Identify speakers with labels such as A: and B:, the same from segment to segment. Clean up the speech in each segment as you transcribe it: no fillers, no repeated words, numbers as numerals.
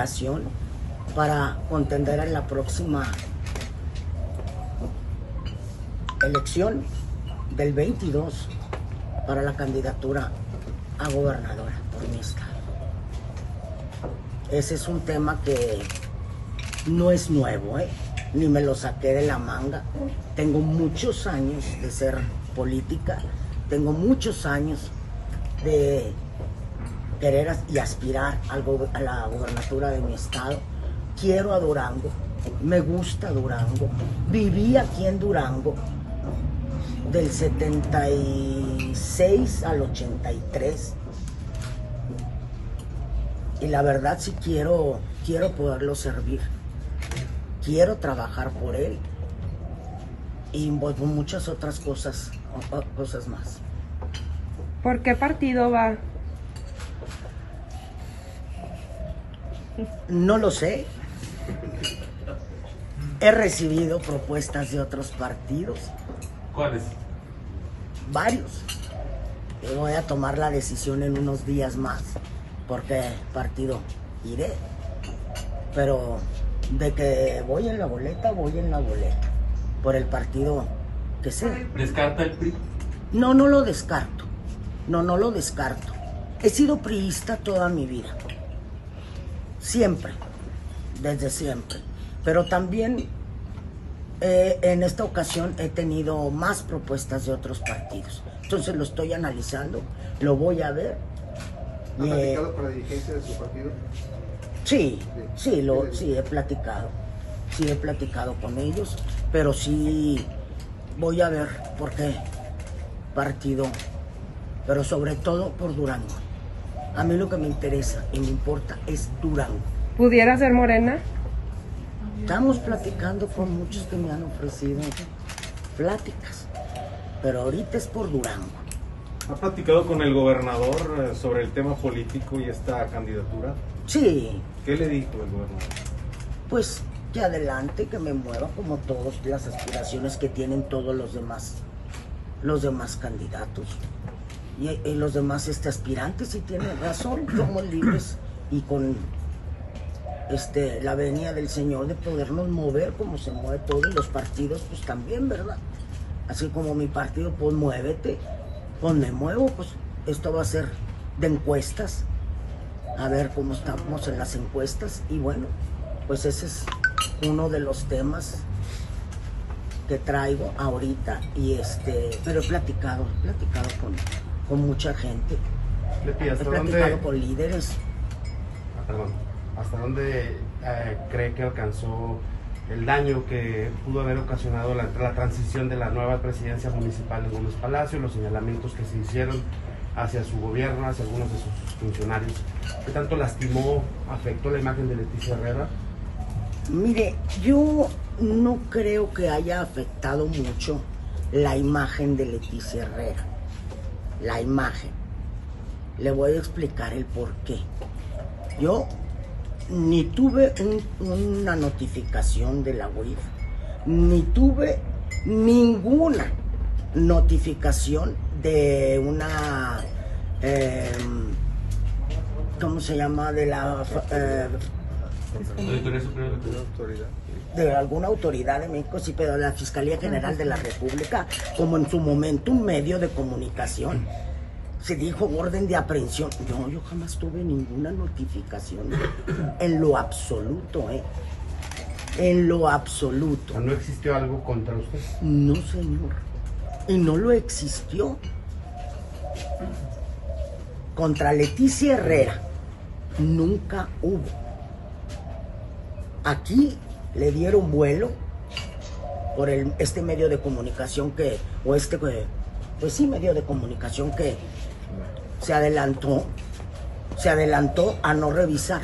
A: aspiración para contender en la próxima elección del 22 para la candidatura a gobernadora por mi estado. Ese es un tema que no es nuevo, ni me lo saqué de la manga. Tengo muchos años de ser política, tengo muchos años de querer y aspirar a la gobernatura de mi estado. Quiero a Durango, me gusta Durango, viví aquí en Durango del 76 al 83 y la verdad sí quiero poderlo servir, quiero trabajar por él y muchas otras cosas más.
B: ¿Por qué partido va?
A: No lo sé. He recibido propuestas de otros partidos.
C: ¿Cuáles?
A: Varios. Y voy a tomar la decisión en unos días más. ¿Por qué partido iré? Pero de que voy en la boleta, voy en la boleta. Por el partido que sea.
C: ¿Descarta el PRI?
A: No, no lo descarto. No lo descarto. He sido priista toda mi vida. Siempre. Desde siempre. Pero también en esta ocasión he tenido más propuestas de otros partidos. Entonces lo estoy analizando, lo voy a ver.
D: ¿Ha platicado con la dirigencia de su partido?
A: Sí, he platicado. Sí he platicado con ellos, pero sí voy a ver por qué partido, pero sobre todo por Durango. A mí lo que me interesa y me importa es Durango.
B: ¿Pudiera ser Morena?
A: Estamos platicando con muchos que me han ofrecido pláticas, pero ahorita es por Durango.
C: ¿Ha platicado con el gobernador sobre el tema político y esta candidatura?
A: Sí.
C: ¿Qué le dijo el gobernador?
A: Pues que adelante, que me mueva como todas las aspiraciones que tienen todos los demás candidatos y los demás aspirantes, y tienen razón, somos libres y con la venia del Señor de podernos mover como se mueve todo, y los partidos pues también, ¿verdad? Así como mi partido, pues muévete, pues me muevo, pues esto va a ser de encuestas, a ver cómo estamos en las encuestas, y bueno, pues ese es uno de los temas que traigo ahorita, y pero he platicado con mucha gente, he platicado con líderes.
E: ¿Hasta dónde cree que alcanzó el daño que pudo haber ocasionado la transición de la nueva presidencia municipal de Gómez Palacio, los señalamientos que se hicieron hacia su gobierno, hacia algunos de sus funcionarios? ¿Qué tanto lastimó, afectó la imagen de Leticia Herrera?
A: Mire, yo no creo que haya afectado mucho la imagen de Leticia Herrera. La imagen. Le voy a explicar el por qué. Yo ni tuve una notificación de la UIF, ni tuve ninguna notificación de una, ¿cómo se llama? De la de alguna autoridad de México, sí, pero de la Fiscalía General de la República, como en su momento un medio de comunicación. Se dijo orden de aprehensión. Yo jamás tuve ninguna notificación en lo absoluto, en lo absoluto.
E: ¿No existió algo contra usted?
A: No, señor. Y no lo existió. Contra Leticia Herrera nunca hubo. Aquí le dieron vuelo por este medio de comunicación pues sí, medio de comunicación que se adelantó a no revisar.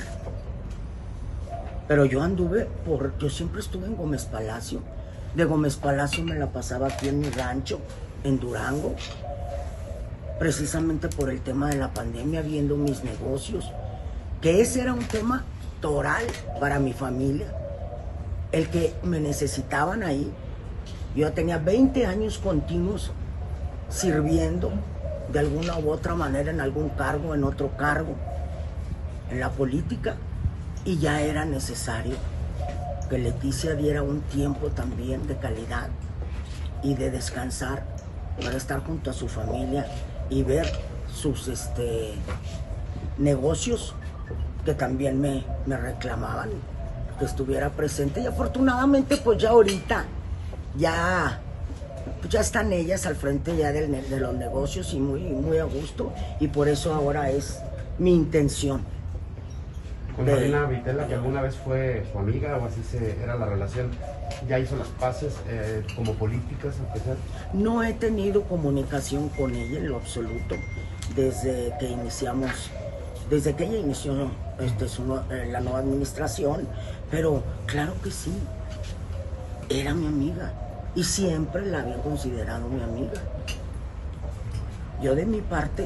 A: Pero yo yo siempre estuve en Gómez Palacio. De Gómez Palacio me la pasaba aquí en mi rancho, en Durango, precisamente por el tema de la pandemia, viendo mis negocios, que ese era un tema toral para mi familia, el que me necesitaban ahí. Yo tenía 20 años continuos sirviendo de alguna u otra manera en algún cargo, en otro cargo, en la política, y ya era necesario que Leticia diera un tiempo también de calidad y de descansar para estar junto a su familia y ver sus negocios que también me reclamaban que estuviera presente, y afortunadamente pues ya ahorita ya están ellas al frente ya de los negocios y muy a gusto, y por eso ahora es mi intención.
E: Con Marina Vitela, que alguna vez fue su amiga o así era la relación, ¿ya hizo las paces como políticas a pesar?
A: No he tenido comunicación con ella en lo absoluto desde que ella inició la nueva administración, pero claro que sí, era mi amiga y siempre la había considerado mi amiga. Yo de mi parte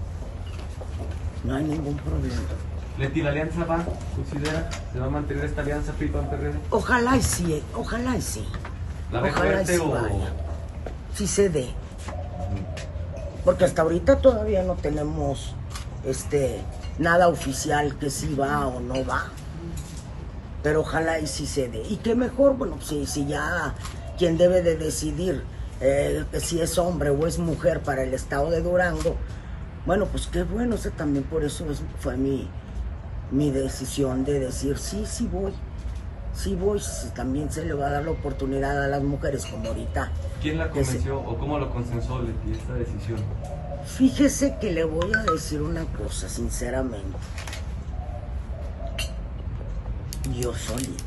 A: no hay ningún problema.
F: Leti, ¿la alianza va? ¿Considera? ¿Se va a mantener esta alianza PRI-PAN-PRD?
A: Ojalá y sí, ojalá y sí.
F: ¿La ve
A: Ojalá y
F: fuerte
A: sí
F: o...?
A: vaya. Sí se dé. Porque hasta ahorita todavía no tenemos nada oficial que sí va o no va. Pero ojalá y sí se dé. Y qué mejor, bueno, si ya quien debe de decidir si es hombre o es mujer para el estado de Durango, bueno, pues qué bueno, también por eso fue mi decisión de decir sí voy, también se le va a dar la oportunidad a las mujeres como ahorita.
F: ¿Quién la convenció o cómo lo consensó Leti esta decisión?
A: Fíjese que le voy a decir una cosa, sinceramente. Yo solita.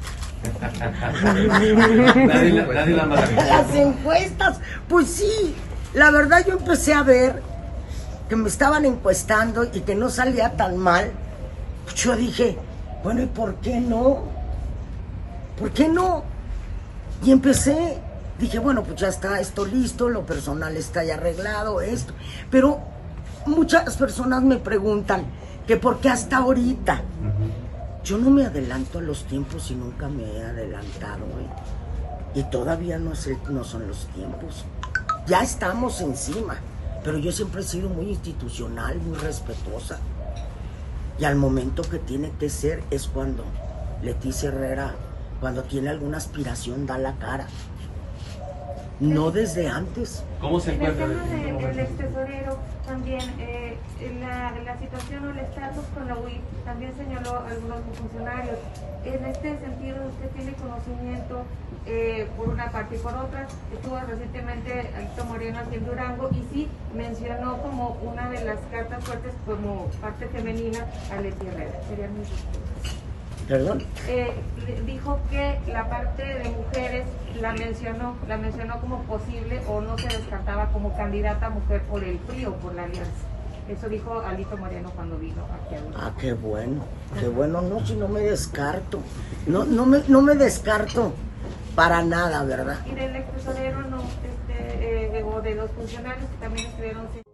F: Nadie la maravilla.
A: Las encuestas, pues sí, la verdad yo empecé a ver que me estaban encuestando y que no salía tan mal. Yo dije, bueno, ¿y por qué no? ¿Por qué no? Y empecé, dije, bueno, pues ya está esto listo, lo personal está ya arreglado, esto. Pero muchas personas me preguntan que por qué hasta ahorita. Yo no me adelanto a los tiempos y nunca me he adelantado, y todavía no son los tiempos. Ya estamos encima, pero yo siempre he sido muy institucional, muy respetuosa. Y al momento que tiene que ser es cuando Leticia Herrera, cuando tiene alguna aspiración, da la cara. No desde antes.
F: ¿Cómo se encuentra?
G: En el tema del ex tesorero, también la situación o el estatus con la UIF, también señaló algunos funcionarios. En este sentido, ¿usted tiene conocimiento, por una parte y por otra? Estuvo recientemente Alito Moreno aquí en Durango y sí mencionó como una de las cartas fuertes como parte femenina a Leti Herrera. Serían mis respuestas.
A: ¿Perdón?
G: Dijo que la parte de mujeres la mencionó como posible o no se descartaba como candidata a mujer por el PRI o por la alianza. Eso dijo Alito Moreno cuando vino aquí a Durango.
A: Ah, qué bueno, no, si no me descarto, no me descarto para nada, ¿verdad?
G: Y del ex tesorero no, o de los funcionarios que también estuvieron